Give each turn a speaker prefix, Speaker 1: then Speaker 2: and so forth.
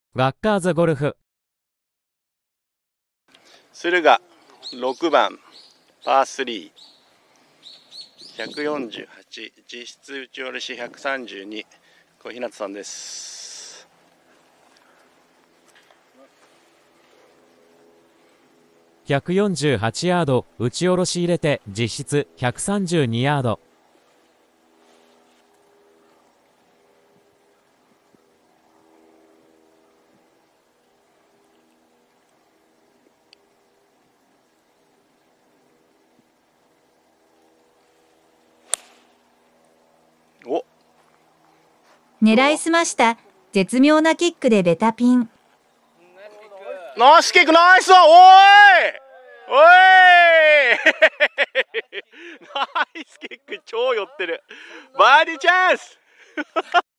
Speaker 1: ガッカーズゴルフ。
Speaker 2: 駿河6番パー3、148、実質打ち下ろし132、小日向さんです。
Speaker 1: 148ヤード、打ち下ろし入れて実質132ヤード。
Speaker 2: お、
Speaker 3: 狙いすました絶妙なキックでベタピン。
Speaker 2: ナイスキック、ナイスだ。おいおいナイスキック、超寄ってる。バーディーチャンス